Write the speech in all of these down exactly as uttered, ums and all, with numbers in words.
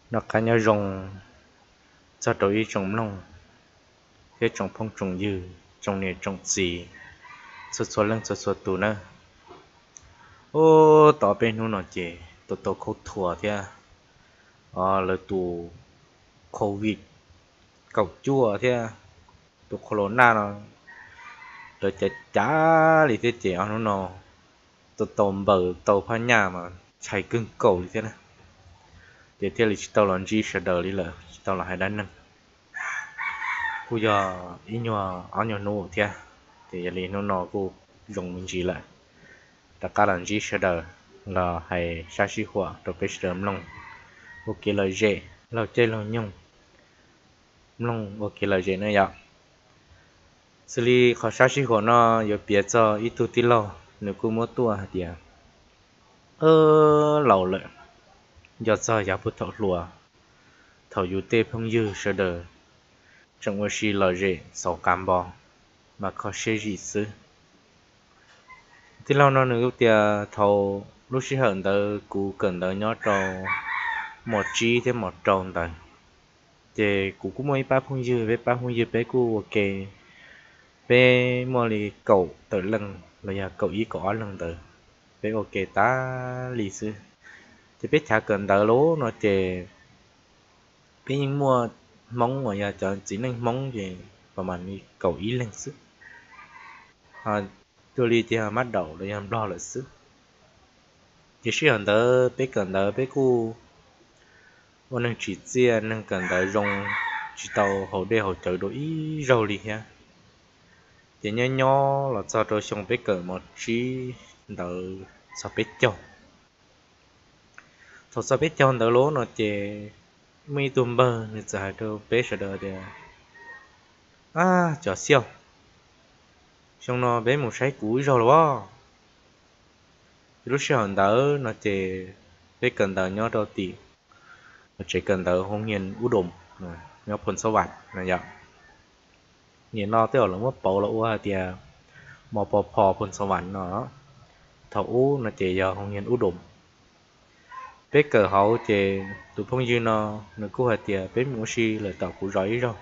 nó cá nhau rồng cho đối trồng lông thế trồng phong trồng dư trồng này trồng gì xuất xuất lưng xuất xuất tù nữa ô tỏ bên nó nó chè tụ tụ khâu thua thế à là tụ covid cầu chua thế tụ corona nó rồi chả chả lý thế chè nó nó tụ tôm bờ tàu phá nhà mà chạy cưng cầu như thế này để theo lịch tàu là gì sẽ đợi đi là tàu là hai đàn nâng bây giờ ít nhỏ áo nhỏ nô thế thì lý nó nó cũng dùng mình gì lại tất cả là gì sẽ đợi là hay sa sĩ hỏa rồi cái sớm lòng ok là dễ là chơi là nhung lòng ok là dễ nữa vậy xử lý khó sa sĩ hỏa nó giờ biết cho ít tu tí lâu nếu cứ muốn tua thì à ơ lâu lệ giờ cho giá bút thọ lùa thọ yu tê phong dư sơ đờ trong ngôi si là dễ sáu cam bò mà có xe gì xứ tí lâu nó nữa thì thầu lúc xí hận tờ cú cần tờ nhó trâu một chi thêm một trâu tờ thì cú cũng mới ba phong dư với ba phong dư bé cú ok bé mua lì cậu tờ lần là giờ cậu ý có lần tờ bé ok ta lì xứ thì biết chả cần tờ lố nó thì bé nhưng mua mong mà giờ chọn chỉ nên mong gì và mà đi cậu ý lên xứ à tôi đi thì bắt đầu để em lo lại xứ chỉ需要得别cần得别顾我能直接能cần得用直到后边后头都一肉里呀thì nhỏ nhỏ là cho tôi xong biết cần một chí đỡ sao biết cho thôi sao biết cho đỡ lố nó chỉ mi tùm bơ nên giờ tôi biết sẽ đỡ để à cho siêu xong nó bé một trái cúi rồi đó lúc sau đỡ nó chỉ biết cần đỡ nhỏ đầu tiên chỉ cần đỡ không nhìn u đùm nhỏ phun sâu vặt này vậy nhìn nó tới là mất bộ là u thì một bộ phò phun sâu vặt nó thầu u nó chỉ giờ không nhìn u đùm biết cờ hậu chỉ tụ phong dư nó nó cũng hạt tiền biết mua xi là tàu cũng giỏi rồi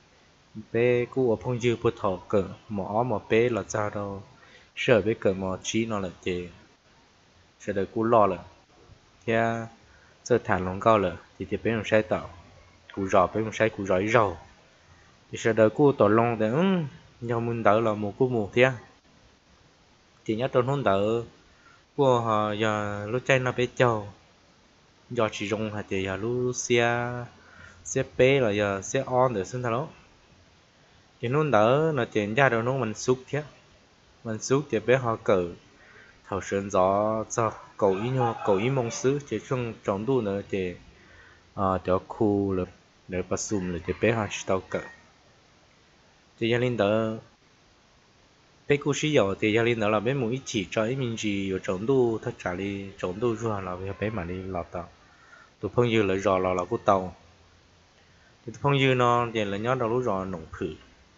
bé cũng ở phong dư bút thọ cờ mỏ mà bé là sao đâu sợ biết cờ mỏ chí nó là chỉ sẽ được cú lo là kia giờ thản lòng cao là thì thì bé không sai tàu cú giỏi bé không sai cú giỏi rồi thì sẽ được cú tổ long để um nhau muốn đỡ là một cú mù thế thì nhớ tôi không đỡ của họ giờ lúc chơi nó bé châu do chỉ dùng hạt thì giờ lúc xe xe bé là giờ xe on để xin thằng thì nó đỡ nó chuyển ra được nó mình xúc thế mình xúc thì bé họ cờ thầu sơn gió cho cầu ý nhau cầu ý mong xứ chỉ trong trong đu nữa thì à cho khu là để bắt sum là thì bé họ chỉ tao cờ thì gia đình đỡ bé cú sĩ giàu thì gia đình đỡ là bé mũi chỉ cho ý mình chỉ ở trong đu thất trả đi trong đu rồi là bé mà đi lọt tàu tụi phong dư lại rò là là cú tàu thì phong dư nó thì là nhớ đâu lúc rò nồng phử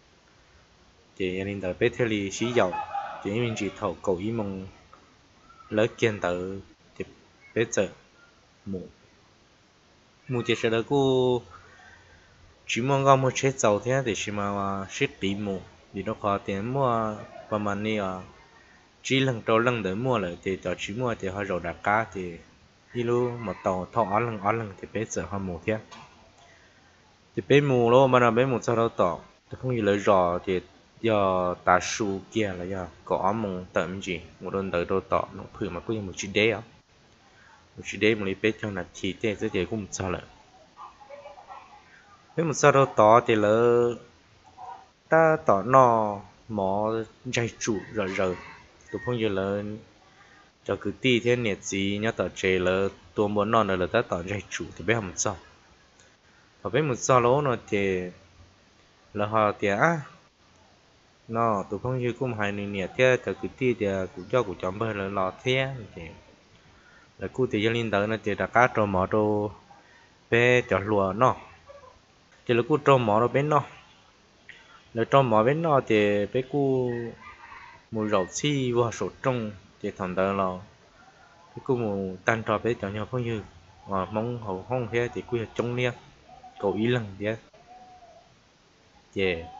thì gia đình đỡ bé theo lý sĩ giàu thì mình chỉ thầu cầu ý mong lớn kiên tự thì bé giờ mù mù thì sẽ đỡ cô chỉ mong có một chiếc tàu thế thì chỉ mà ship bị mù vì nó khó tiền mua và mà nè chỉ lần đầu lần để mua lại thì cho chỉ mua thì họ rồi đặt cá thì đi luôn một tàu thọ ở lần ở lần thì bé giờ họ mù thế thì bé mù luôn mà là bé mù sau đó tỏ thì không gì lời rò thì giờ ta su kia là giờ có mong tận gì một lần tới đâu tỏ nó thử mà có một chiếc đế á một chiếc đế một lý bé cho là chỉ thế sẽ thì cũng sao lại nếu một sao đâu tỏ thì là ta tỏ nó mỏ dây chủ rồi rồi tôi không giờ là cho cứ ti thế nhiệt gì nhá tỏ chế là tôi muốn non là ta tỏ dây chủ thì bé không sao và bé một sao lỗ nó thì là họ thì á nó tôi không như cũng hay nên nhiệt thế cho cứ ti thì cũng cho cũng chọn bơi là lò thế thì là cụ thì gia đình tới nó thì đã cá trâu mỏ trâu bé chọn lúa nó thì là cụ trâu mỏ nó bé nó là trâu mỏ bé nó thì bé cụ mùi rau xi và sốt trông thì thằng đó là cái cụ mùi tan trò bé chọn nhau không như mà mong hậu hong thế thì quy trong nia cầu ý lần thế về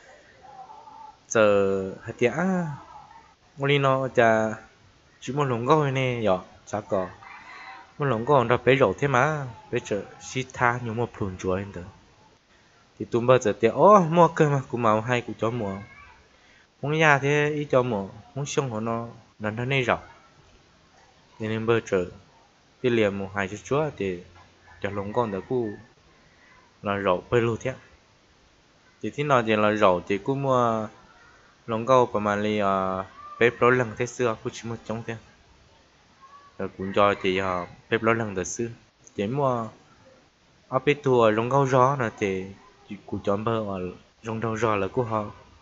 giờ hạt tía ngoli nó cha chỉ một lồng câu này nhỏ sao có một lồng câu nó bé rổ thế mà bé chờ xí tha nhiều một phun chúa lên đó thì tụi bây giờ tía ô mua cơ mà cũng màu hay cũng cho mua muốn nhà thế ý cho mua muốn xong họ nó nó nó này rộng nên bây giờ cái liềm một hai chút chúa thì cho lồng con đó cũng là rổ bơi luôn thế thì thế nào thì là rổ thì cũng mua lồng câuประมาณlà bé pro lần thế xưa cũng chỉ một trong thế rồi cũng cho thì bé pro lần thế xưa chỉ mua ở bên tua lồng câu gió là thì cũng chọn bơ ở lồng câu gió là của họ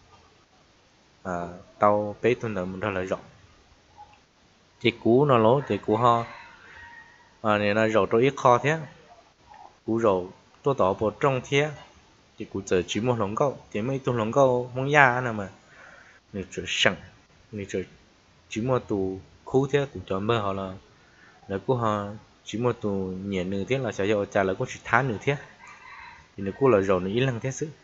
à tàu bé tuần nào mình đó là rộng thì cú nó lố thì cú họ à này là rộng tôi ít kho thế cú rộng tôi tỏ bộ trong thế thì cú giờ chỉ một lồng câu thì mấy tuần lồng câu không ya nào mà người chơi sẵn người chơi chỉ một tù khu thế cũng chọn bơ họ là là cú họ chỉ một tù nhẹ nửa thế là sẽ cho trả lại có chỉ tháng nửa thế thì nó cú là rộng nó ít lần thế sự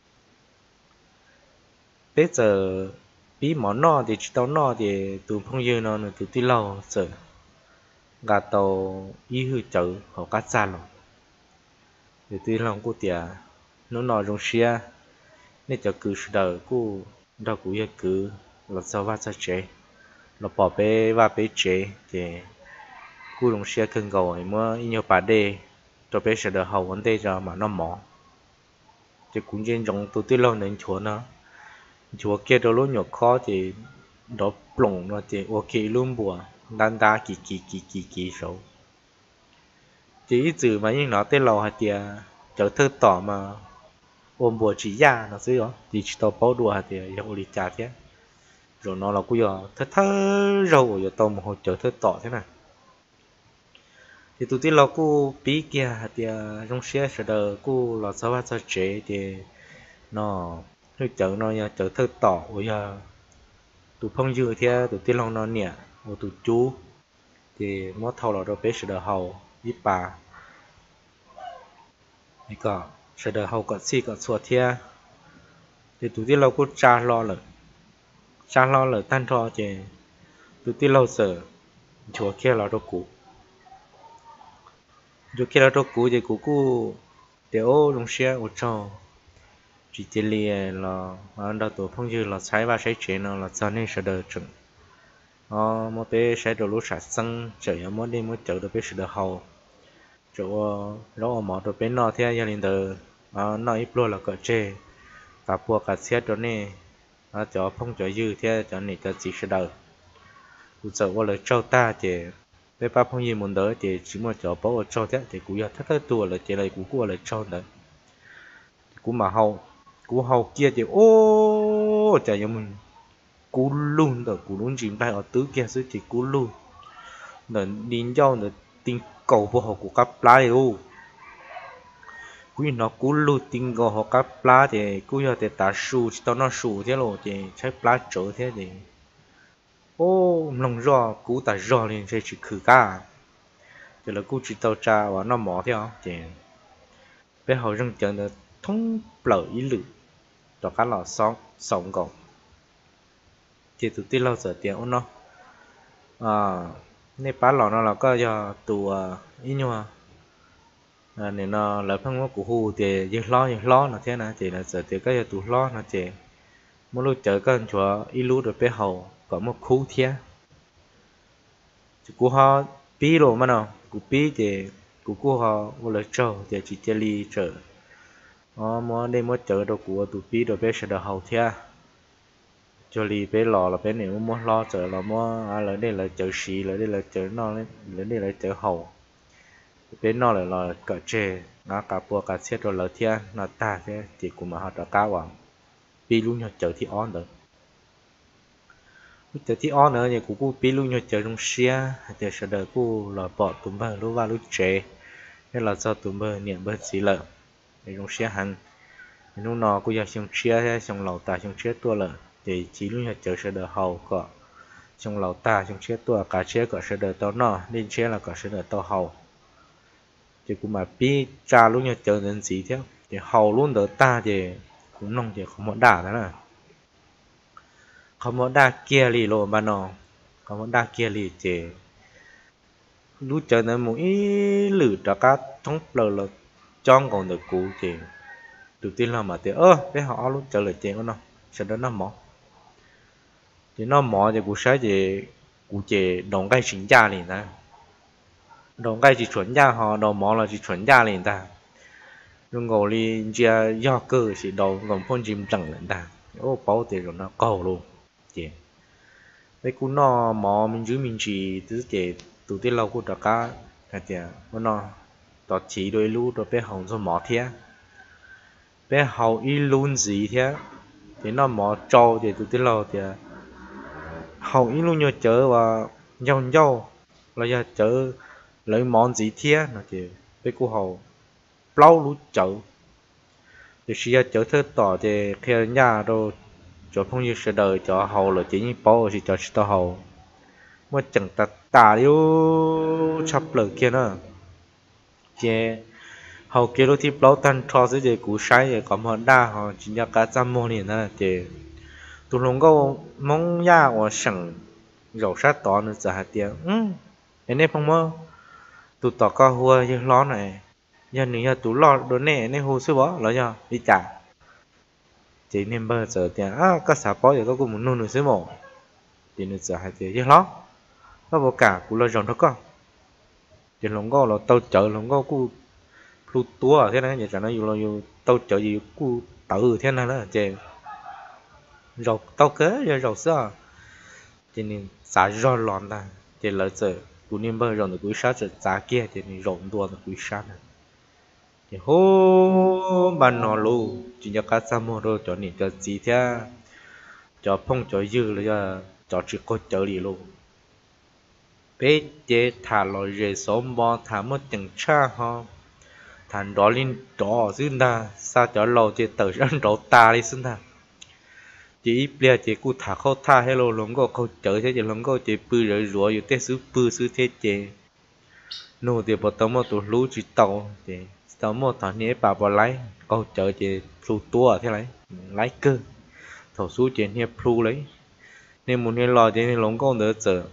bây giờ bí món nọ thì chỉ tao nọ thì từ phong dư nó từ tí lâu sợ gà tàu ý hư chữ họ cắt xa rồi thì tí lòng của tiệt nó nọ trong xe nên cho cứ sự đời của đâu cũng như cứ là sao vắt sao chế là bỏ bé và bé chế thì cú trong xe cần cầu ấy mà ít nhiều bà đề cho bé sẽ được hậu vấn đề cho mà nó mỏ thì cũng trên trong từ tí lâu đến chỗ nó chúa kia đâu lúc nhỏ khó thì đó plong nó thì ok luôn bùa đan đa kỳ kỳ kỳ kỳ kỳ số chỉ từ mà những nó tên lò hay thì trở thơ tỏ mà ôm bùa chỉ ra nó dưới đó thì chỉ tao bao đùa hay thì giống đi trả thế rồi nó là cứ giờ thơ thơ rồi giờ tao một hồi trở thơ tỏ thế này thì tụi tí lò cứ bí kia thì trong xe sẽ đờ cứ là sao sao chế thì nó hơi chở nó nhà chở thơ tỏ bây giờ tụi phong dư theo tụi tiên long nó nè một tụi chú thì mất thầu là đâu biết sự đời hậu ít bà thì có sự đời hậu có gì có xua theo thì tụi tiên long cũng cha lo rồi cha lo rồi tan cho thì tụi tiên long sợ chúa kia là đâu cũ chúa kia là đâu cũ thì cũ cũ để ô trong xe ô trâu chỉ tiền liền là anh đã tổ phong dư là sai và sai chế nó là cho nên sẽ đời chừng ờ một bé sẽ được lúc sạch sân chơi ở mỗi đêm mỗi chợ được bé sẽ được hậu chỗ đó mà được bé nọ theo gia đình đời ờ nó ít luôn là cỡ chế cả buộc cả xe đó nè nó cho phong cho dư theo cho nên cho chỉ sẽ đời cứ sợ qua lời trâu ta thì bé ba phong dư muốn đỡ thì chỉ một chỗ bảo ở trâu thế thì cũng giờ thắt thắt tua là chỉ là cũng qua lời trâu đấy cũng mà hậu cú hậu kia thì ô chả giống mình cú luôn rồi cú luôn chìm bay ở tứ kia dưới thì cú luôn là đi nhau là tin cầu của họ của các lá luôn cú nó cú luôn tin cầu họ các lá thì cú giờ thì ta su chỉ tao nó su thế rồi thì trái lá trở thế thì ô lòng giò cú ta giò lên sẽ chỉ khử cả thì là cú chỉ tao cha và nó mỏ theo thì bây giờ rừng chân là thông lợi ý lự cho các lò sống sống cộng thì tụi tin lâu giờ tiền nó à nên bán lò nó là có cho tụ ý nhua à nên nó là phong ngô của hồ thì giờ lo giờ lo là thế nào thì là giờ thì cái giờ tụ lo là thì một lúc chờ các anh chúa ý lú được bé hầu có một khu thia của họ bí rồi mà nào của bí thì của của họ một lời trâu thì chỉ chơi li chờ ờ mà đây mới chờ được của tụ bí được bé sẽ được hầu thia cho li bé lò là bé này muốn lo chờ là mua à lại đây là chờ xì lại đây là chờ nó lên lại đây là chờ hầu bé nó lại là cỡ chè nó cả bùa cả xét rồi là thia nó ta thế thì cũng mà họ đã cao vào bí luôn nhau chờ thì on được chờ thì on nữa thì cũng cũng bí luôn nhau chờ trong xe thì sẽ đợi cũng là bỏ tụm bờ lúc vào lúc chè nên là do tụm bờ niệm bờ xí lợ để trong xe hành lúc nào cũng giờ xong chia thế xong lẩu ta xong chia tua lợ thì chỉ luôn nhau chờ sẽ đợi hầu cọ xong lẩu ta xong chia tua cả chia cọ sẽ đợi tao nọ nên chia là cọ sẽ đợi tao hầu thì cũng mà bi cha luôn nhờ chờ đến gì thế thì hầu luôn đỡ ta thì cũng nông thì không muốn đả thế nào không muốn đa kia lì lộ mà nó không muốn đa kia lì thì lúc chờ nên mỗi lử cho các thông lờ là trong còn được cũ thì đầu tiên là mà thì ơ cái họ lúc chờ lời tiền của nó sau đó nó mỏ thì nó mỏ thì cũng sẽ thì cũng chỉ đồng cái chính gia liền ta đồng cái chỉ chuẩn gia họ đồng mỏ là chỉ chuẩn gia liền ta nhưng ngồi đi chia do cơ chỉ đầu còn phong chim chẳng liền ta ô bảo thì rồi nó cầu luôn chị cái cú nó mỏ mình giữ mình chỉ thứ chị đầu tiên lâu của tất cả cái chị nó tọt chỉ đôi lú rồi bé hồng cho mỏ thế bé hậu y luôn gì thế thì nó mỏ trâu thì tụi tiên lâu thì hậu y luôn nhờ chở và nhau nhau là giờ chở lấy món gì thế nó thì bé cô hậu lâu lú chở thì khi chở thế tỏ thì khi nhà đâu cho phong như sẽ đời cho hậu là chỉ như bao thì cho tao hậu mà chẳng ta tả điêu chắp lời kia nữa chứ hầu kia lúc thì lâu tan cho sẽ để cú sai để có một đa họ chỉ là cả trăm môn này nè thì tụi nó có mong ya của sẵn dầu sát tỏ nữa giờ hạt tiền um anh em không mơ tụi tỏ có hùa như lo này giờ nữa tụi lo đồ nè nên hồ sư bó lo cho đi trả chỉ nên bơ giờ tiền à có xả bó thì có cũng muốn nuôi nữa sư mồ thì nữa giờ hạt tiền như lo có bộ cả cú lo rồng đó con thì lòng go là tao chở lòng go cú lu tua thế này giờ nó dù là dù tao chở gì cú tự thế này đó chè rồi tao kế rồi rồi sao cho nên xả rồi lòn ta thì lỡ giờ cú niệm bơ rồi nó cú sát rồi giá kia thì nên rộng tua nó cú sát này thì hô bàn nó lu chỉ cho cá sa mô rồi cho nên cho gì thế cho phong cho dư là cho cho chỉ có chở đi luôn bé chế thả lòi rễ sống bò thả một từng cha ho thành đó lên đó xưng ta sao cho lâu chế tự ăn đó ta đi xưng ta chỉ bây chế cụ thả khâu tha hello lồng có khâu chở thế chế lồng có chế bự rồi rồiอยู่ tết xứ bự xứ thế chế nô thì bắt đầu một tụ lú chỉ tàu thì tàu một thằng nhé bà bà lấy câu chở chế plu tua thế lấy lấy cơ thầu số chế nhé plu lấy nên muốn nhé lò chế nên lồng có đỡ chở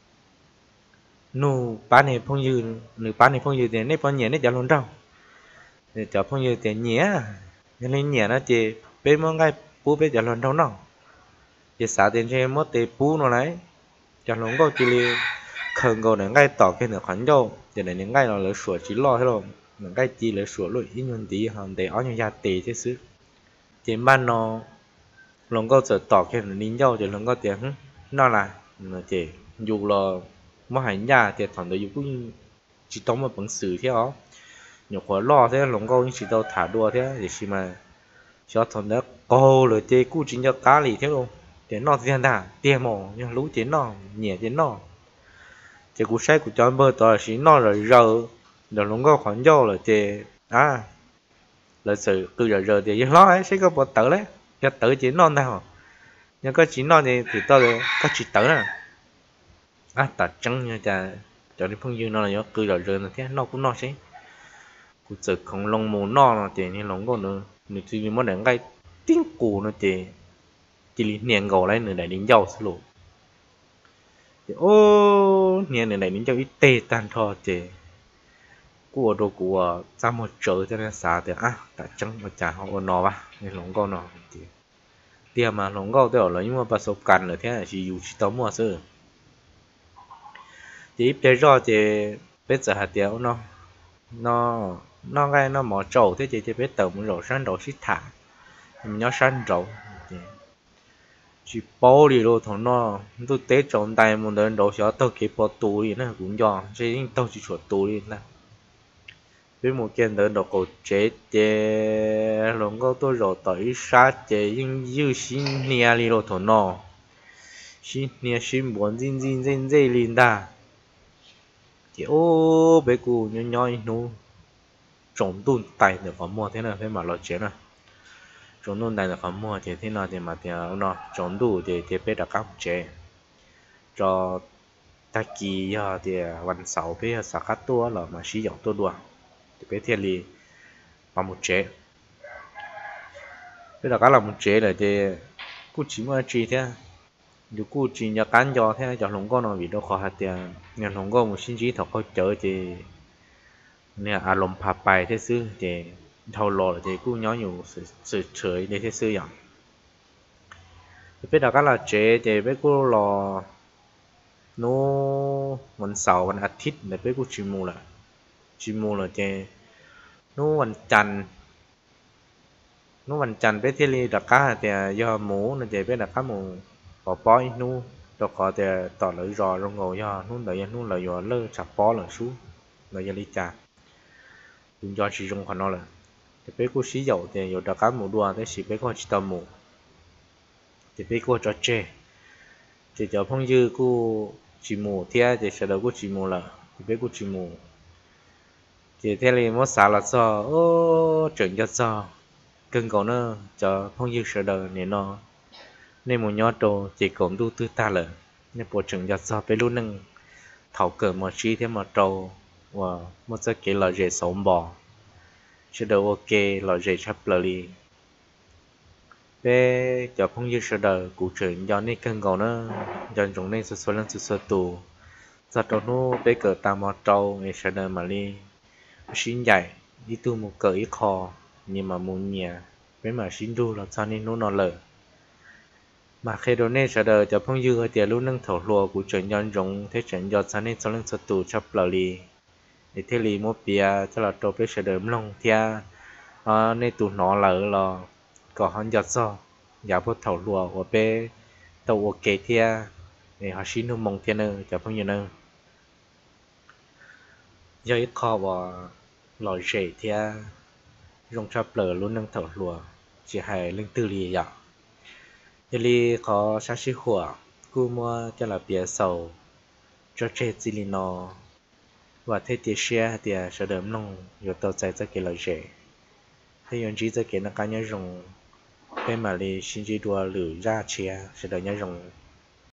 nô bán này phong dư nửa bán này phong dư thì nếp phong nhẹ nếp chả luôn đâu để cho phong dư thì nhẹ cho nên nhẹ nó chỉ bên mong ngay bố bên chả luôn đâu nào chỉ xả tiền cho mất tiền bố nó lấy chả luôn có chỉ li khẩn cầu để ngay tỏ cái nửa khoản đâu để để những ngay là lấy sửa chỉ lo hết rồi những ngay chỉ lấy sửa luôn ít nhân tí hàng để áo như gia tề thế xứ chỉ ban nó luôn có giờ tỏ cái nửa nín nhau chỉ luôn có tiền nó là nó chỉ dù là mà hành nhà thì thằng đấy cũng chỉ tóm một bằng sử thế đó nhiều khóa lo thế lồng câu chỉ đâu thả đua thế thì chỉ mà cho thằng đó câu rồi chơi cú chính cho cá lì thế luôn để nó riêng đã tiền mỏ nhưng lú tiền nó nhẹ tiền nó chỉ cú sai của cho bơ tỏi chỉ nó rồi giờ rồi lồng câu khoản dâu là chơi à là sự cứ giờ giờ thì lo ấy sẽ có một tử đấy cho tử chỉ non nào nhưng có chỉ non thì thì tôi có chỉ tử nè à ta trắng nha cha cho đến phong dương nó là nhớ cứ rồi rồi thế nó cũng nó chứ cũng sợ không lông mù nó là thì nên lông có nữa nữa thì mới để ngay tiếng cù nó thì chỉ niệm gầu lấy nữa để đến dầu xí lộ thì ô niệm này đến dầu ít tê tan thò thì của đồ của ra một chỗ cho nên xả thì à ta trắng mà chả họ nó ba nên lông có nó thì tiêm mà lông có tôi ở lấy nhưng mà bắt sâu cằn nữa thế là chỉ dùng chỉ tóm mua sơ chỉ bây giờ thì bây giờ hạt tiêu nó nó nó ngay nó mỏ trầu thế thì thì bây giờ muốn rổ sang rổ xít thả mình nhớ sang rổ chỉ bao đi rồi thằng nó tôi tế trộn tay một đơn rổ xóa tôi kịp vào tủ đi nó cũng giòn chứ nhưng tôi chỉ chuột tủ đi nè với một kiện đơn rổ cổ chế chế lòng có tôi rổ tới sát chế nhưng dư xin nia đi rồi thằng nó xin nia xin muốn zin zin zin zin lên ta thì ô bé cụ nhoi nhoi nó trộn tun tay được có mua thế nào thế mà lo chết à trộn tun tay được có mua thì thế nào thì mà thì nó trộn đủ thì thì bé đã cắm chế cho ta kỳ giờ thìวันเสาร์bé sẽ cắt tua là mà sử dụng tua đùa thì bé thiên lì mà một chế bây giờ các là một chế là thì cú chỉ mà chỉ thế dù cú chỉ nhà cán cho thế cho lồng con nó bị đâu khó hạt tiền nhà lồng con một sinh trí thật khó chở thì nè à lồng phá bài thế sư thì thầu lò thì cú nhỏ nhiều sự sự chơi để thế sư vậy bây giờ các là chế thì bé cú lò nóวันเสาร์วันอาทิตย์เนี่ยไปกูจิมูละจิมูละเจนู้วันจันทร์นู้วันจันทร์ไปที่รีดักก้าแต่ยอหมูเนี่ยเจไปดักก้าหมูปอป้อยนู้ตัวขอแต่ต่อเลยรอลงเงายอนู้เลยนู้เลยยอเลิกจับป้อเลยชูเลยยาลิจ่าคุณยอชีจงขอนอเลยแต่ไปกูชี้เหยาแต่ยอดักก้าหมูดัวแต่สิไปกูจิตาหมูแต่ไปกูจอเจเจจะพงยื้อกูchỉ mù thế thì sẽ đâu có chỉ mù là thì biết có chỉ mù thì thế này mất xả là sao ô chuyện cho sao cần còn nữa cho không dư sẽ đâu nên nó nên một nhóm đồ chỉ còn đu tư ta là nên bộ chuyện cho sao phải luôn nâng thảo cờ một chi thế mà trâu và một số cái là dễ sống bò sẽ đâu ok là dễ chấp lời bé cho không như sợ đời cụ chuyện do nên cần còn nó do chúng nên số số lần số số tù do đó nó bé cỡ tam mò trâu nghe sợ đời mà đi xin dạy đi tu một cỡ ít kho nhưng mà muốn nhà bé mà xin đu là sao nên nó nó lờ mà khi đó nên sợ đời cho không như ở tiền lúc nâng thổ lùa cụ chuyện do chúng thế chuyện do sao nên số lần số tù chấp lời đi để thế li một bia cho là trâu bé sợ đời lòng thia nên tụ nó lỡ là có hắn giật sao giả bộ thầu lùa của bé tàu ok thia để họ xin nó mong thiên nữa cho phong nhiêu nữa do ít kho vào lòi rễ thia dùng chắp lờ luôn nâng thầu lùa chỉ hay linh tư lì vậy để li có sát sĩ hỏa cú mua cho là bia sầu cho chơi gì li nó và thế thì xe thì sẽ đỡ nông rồi tàu chạy ra cái lòi rễ hay用chỉ ra cái nó cá nhân dùng bên mà li xin chỉ đua lử ra chia sẽ đỡ nhau dùng